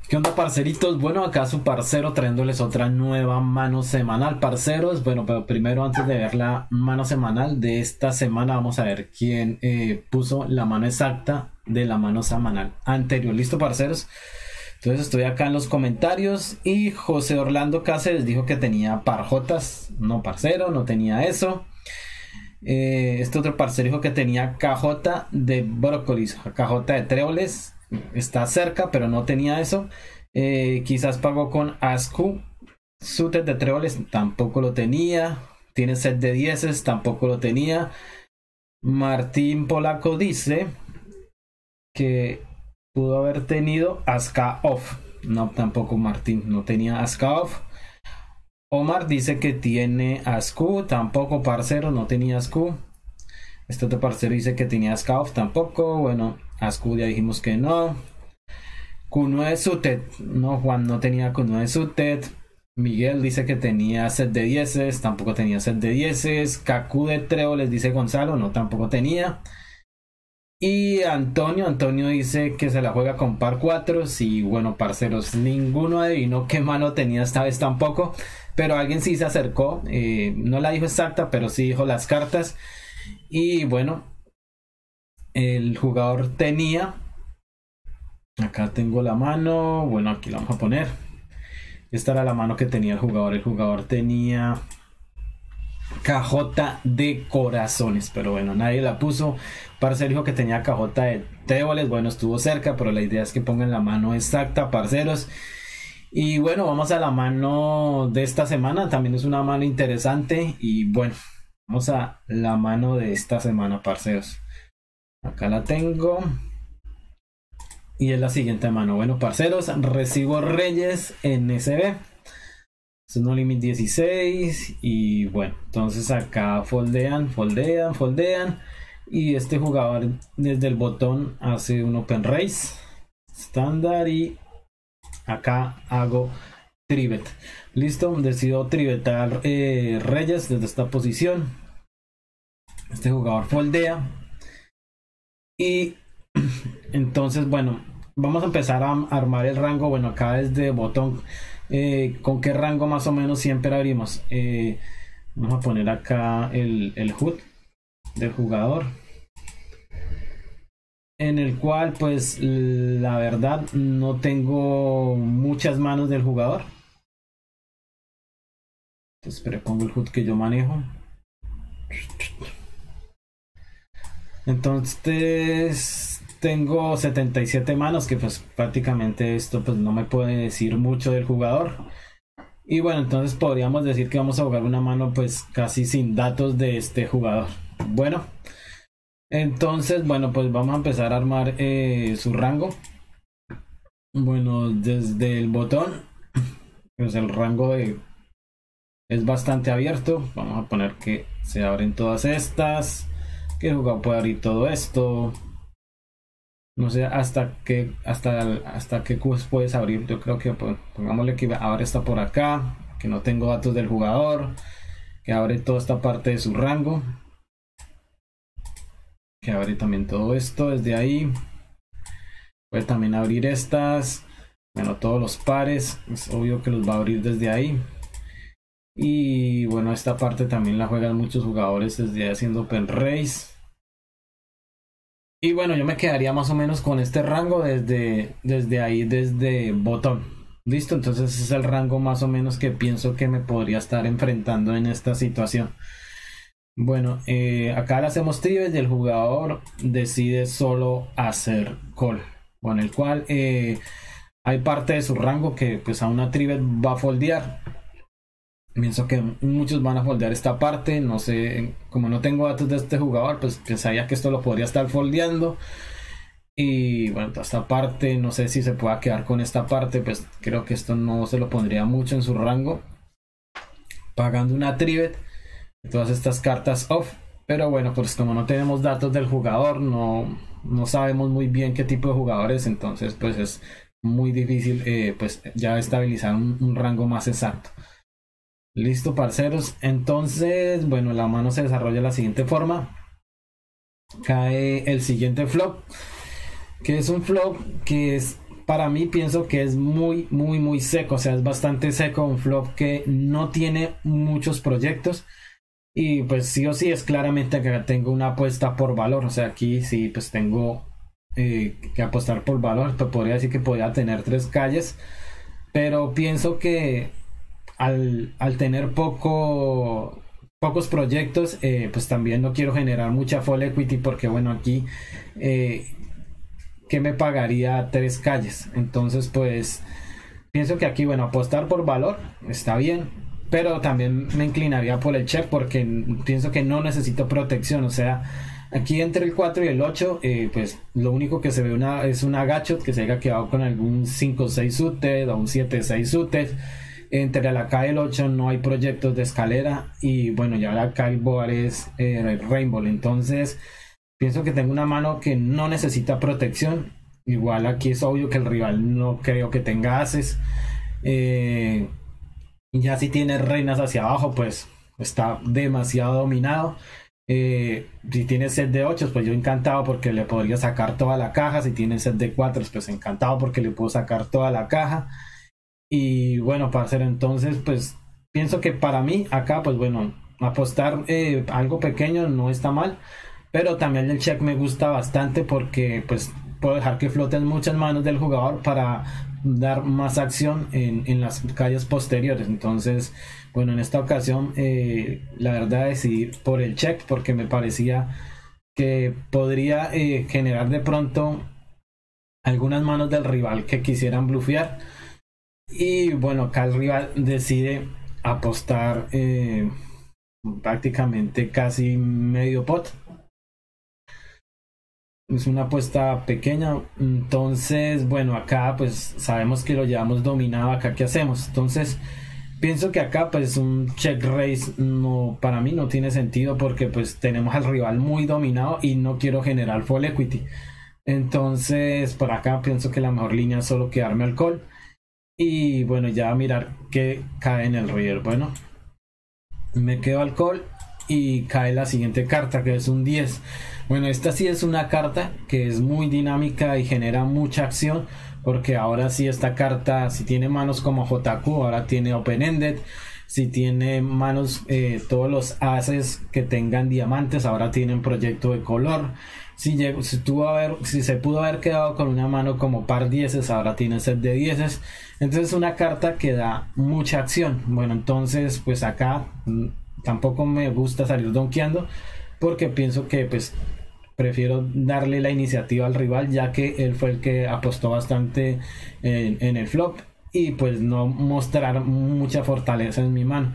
¿Qué onda, parceritos? Bueno, acá su parcero trayéndoles otra nueva mano semanal, parceros. Bueno, pero primero, antes de ver la mano semanal de esta semana, vamos a ver quién puso la mano exacta de la mano semanal anterior. ¿Listo, parceros? Entonces estoy acá en los comentarios y José Orlando Cáceres dijo que tenía parjotas. No, parcero, no tenía eso. Este otro parcero dijo que tenía cajota de brócolis, cajota de tréboles. Está cerca, pero no tenía eso. Quizás pagó con Ascu. Suited de tréboles tampoco lo tenía. Tiene set de dieces, tampoco lo tenía. Martín Polaco dice que pudo haber tenido Aska Off. No, tampoco Martín, no tenía Aska Off. Omar dice que tiene Ascu, tampoco, parcero, no tenía Ascu. Este otro parcero dice que tenía Aska Off, tampoco. Bueno, Ascu ya dijimos que no. Q9 Suited, no, Juan no tenía Q9 Suited. Miguel dice que tenía set de dieces, tampoco tenía set de dieces. Kaku de tréboles dice Gonzalo, no, tampoco tenía. Y Antonio dice que se la juega con par 4. Y bueno, parceros, ninguno adivinó qué mano tenía esta vez tampoco. Pero alguien sí se acercó, no la dijo exacta, pero sí dijo las cartas. Y bueno, el jugador tenía, acá tengo la mano, bueno, aquí la vamos a poner. Esta era la mano que tenía el jugador tenía cajota de corazones, pero bueno, nadie la puso. Parcero dijo que tenía cajota de tréboles, bueno, estuvo cerca, pero la idea es que pongan la mano exacta, parceros. Y bueno, vamos a la mano de esta semana, también es una mano interesante. Y bueno, vamos a la mano de esta semana, parceros. Acá la tengo. Y es la siguiente mano. Bueno, parceros, recibo Reyes en SB. Es un limit 16. Y bueno, entonces acá foldean. Y este jugador desde el botón hace un open race estándar. Y acá hago trivet. Listo, decido trivetar Reyes desde esta posición. Este jugador foldea. Y entonces, bueno, vamos a empezar a armar el rango. Bueno, acá desde botón, ¿con qué rango más o menos siempre abrimos? Vamos a poner acá el HUD del jugador, en el cual pues la verdad no tengo muchas manos del jugador. Entonces, pero pongo el HUD que yo manejo. Entonces tengo 77 manos, que pues prácticamente esto pues no me puede decir mucho del jugador. Y bueno, entonces podríamos decir que vamos a jugar una mano pues casi sin datos de este jugador. Bueno, entonces bueno, pues vamos a empezar a armar su rango. Bueno, desde el botón pues el rango es bastante abierto. Vamos a poner que se abren todas estas, que el jugador puede abrir todo esto. No sé hasta qué cubos puedes abrir. Yo creo que pues, pongámosle que abre esta por acá, que no tengo datos del jugador, que abre toda esta parte de su rango, que abre también todo esto desde ahí. Puede también abrir estas, bueno, todos los pares, es obvio que los va a abrir desde ahí. Y bueno, esta parte también la juegan muchos jugadores desde ahí haciendo open race. Y bueno, yo me quedaría más o menos con este rango desde ahí, desde botón. Listo, entonces ese es el rango más o menos que pienso que me podría estar enfrentando en esta situación. Bueno, acá le hacemos trivet y el jugador decide solo hacer call. Con el cual hay parte de su rango que pues a una trivet va a foldear. Pienso que muchos van a foldear esta parte. No sé, como no tengo datos de este jugador, pues pensaría que esto lo podría estar foldeando. Y bueno, toda esta parte, no sé si se pueda quedar con esta parte. Pues creo que esto no se lo pondría mucho en su rango, pagando una trivet, todas estas cartas off. Pero bueno, pues como no tenemos datos del jugador, no sabemos muy bien qué tipo de jugador es. Entonces pues es muy difícil pues ya estabilizar un rango más exacto. Listo, parceros. Entonces, bueno, la mano se desarrolla de la siguiente forma. Cae el siguiente flop, que es un flop que es para mí pienso que es muy seco, o sea, es bastante seco, un flop que no tiene muchos proyectos. Y pues sí o sí es claramente que tengo una apuesta por valor, o sea, aquí sí pues tengo que apostar por valor, pues podría decir que podría tener tres calles, pero pienso que al tener pocos proyectos, pues también no quiero generar mucha full equity porque bueno, aquí eh, ¿qué me pagaría tres calles? Entonces pues pienso que aquí, bueno, apostar por valor está bien, pero también me inclinaría por el check porque pienso que no necesito protección, o sea, aquí entre el 4 y el 8, pues lo único que se ve es una gachot que se haya quedado con algún 5-6 suited o un 7-6 suited. Entre la K y el 8 no hay proyectos de escalera y bueno, ya la K y board es Rainbow, entonces pienso que tengo una mano que no necesita protección. Igual aquí es obvio que el rival no creo que tenga ases. Eh, ya si tiene reinas hacia abajo, pues está demasiado dominado. Si tiene set de 8, pues yo encantado porque le podría sacar toda la caja. Si tiene set de 4, pues encantado porque le puedo sacar toda la caja. Y bueno, para hacer entonces, pues pienso que para mí acá, pues bueno, apostar algo pequeño no está mal. Pero también el check me gusta bastante porque pues puedo dejar que floten muchas manos del jugador para dar más acción en las calles posteriores. Entonces, bueno, en esta ocasión la verdad decidí por el check porque me parecía que podría generar de pronto algunas manos del rival que quisieran blufear. Y bueno, acá el rival decide apostar prácticamente casi medio pot. Es una apuesta pequeña, entonces bueno, acá pues sabemos que lo llevamos dominado. Acá qué hacemos, entonces pienso que acá pues un check raise no, para mí no tiene sentido porque pues tenemos al rival muy dominado y no quiero generar full equity. Entonces por acá pienso que la mejor línea es solo quedarme al call y bueno, ya mirar qué cae en el river. Bueno, me quedo al call y cae la siguiente carta que es un 10. Bueno, esta sí es una carta que es muy dinámica y genera mucha acción porque ahora sí esta carta, si tiene manos como JQ, ahora tiene open-ended. Si tiene manos, todos los ases que tengan diamantes ahora tienen proyecto de color. Si se pudo haber quedado con una mano como par 10, ahora tiene set de 10. Entonces es una carta que da mucha acción. Bueno, entonces pues acá tampoco me gusta salir donkeando porque pienso que pues prefiero darle la iniciativa al rival ya que él fue el que apostó bastante en el flop y pues no mostrar mucha fortaleza en mi mano.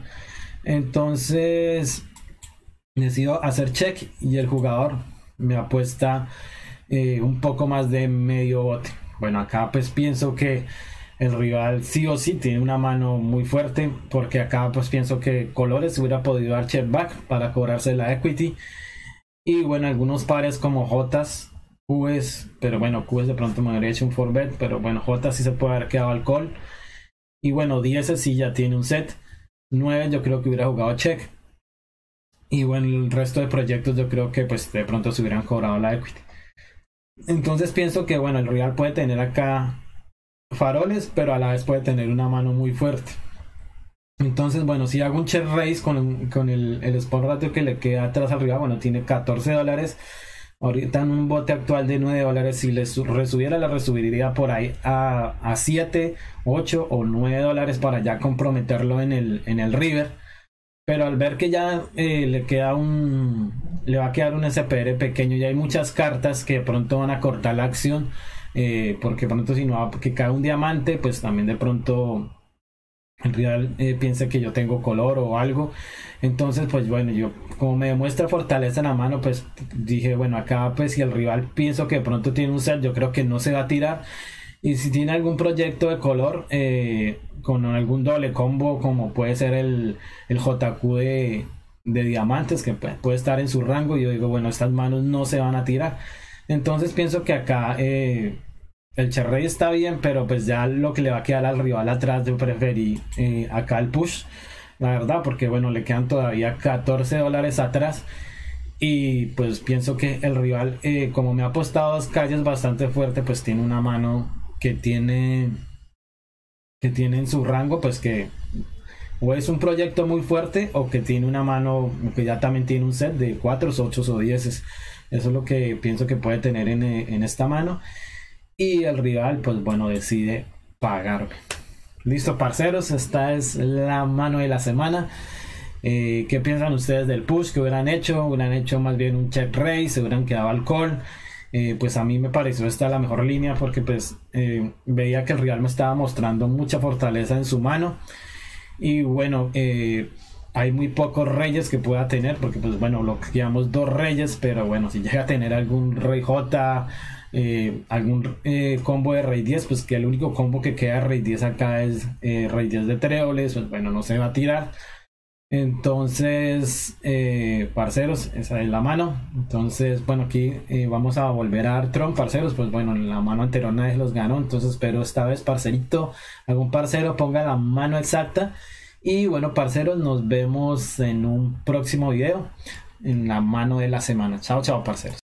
Entonces decido hacer check y el jugador me apuesta un poco más de medio bote. Bueno, acá pues pienso que el rival sí o sí tiene una mano muy fuerte porque acá pues pienso que colores hubiera podido dar check back para cobrarse la equity. Y bueno, algunos pares como Jotas, Qs, pero bueno, Qs de pronto me habría hecho un 4bet, pero bueno, Jotas sí se puede haber quedado al call. Y bueno, 10 sí ya tiene un set. 9 yo creo que hubiera jugado check. Y bueno, el resto de proyectos yo creo que pues de pronto se hubieran cobrado la equity. Entonces pienso que bueno, el rival puede tener acá faroles, pero a la vez puede tener una mano muy fuerte. Entonces, bueno, si hago un check raise con el spot ratio que le queda atrás arriba, bueno, tiene $14. Ahorita en un bote actual de $9, si le resubiera, la resubiría por ahí a 7, 8 o $9 para ya comprometerlo en el river. Pero al ver que ya le va a quedar un SPR pequeño y hay muchas cartas que de pronto van a cortar la acción, porque pronto si no que cae un diamante, pues también de pronto el rival piensa que yo tengo color o algo. Entonces pues bueno, yo como me demuestra fortaleza en la mano, pues dije bueno, acá pues si el rival pienso que de pronto tiene un set, yo creo que no se va a tirar. Y si tiene algún proyecto de color con algún doble combo como puede ser el JQ de diamantes que puede estar en su rango, yo digo bueno, estas manos no se van a tirar. Entonces pienso que acá el Cherrey está bien, pero pues ya lo que le va a quedar al rival atrás, yo preferí acá el push, la verdad, porque bueno, le quedan todavía $14 atrás. Y pues pienso que el rival, como me ha apostado dos calles bastante fuerte, pues tiene una mano que tiene en su rango, pues que o es un proyecto muy fuerte o que tiene una mano que ya también tiene un set de 4, 8 o 10. Eso es lo que pienso que puede tener en esta mano. Y el rival, pues bueno, decide pagarme. Listo, parceros, esta es la mano de la semana. ¿Qué piensan ustedes del push que hubieran hecho? Hubieran hecho más bien un check raise, se hubieran quedado al call. Pues a mí me pareció esta la mejor línea porque pues veía que el rival me estaba mostrando mucha fortaleza en su mano. Y bueno, hay muy pocos reyes que pueda tener, porque pues bueno, lo que llamamos dos reyes, pero bueno, si llega a tener algún rey J, algún combo de rey 10, pues que el único combo que queda de rey 10 acá es rey 10 de tréboles, pues bueno, no se va a tirar. Entonces, parceros, esa es la mano. Entonces, bueno, aquí vamos a volver a dar Tron, parceros. Pues bueno, en la mano anterior nadie los ganó. Entonces, espero esta vez, parcerito, algún parcero ponga la mano exacta. Y bueno, parceros, nos vemos en un próximo video en la mano de la semana. Chao, chao, parceros.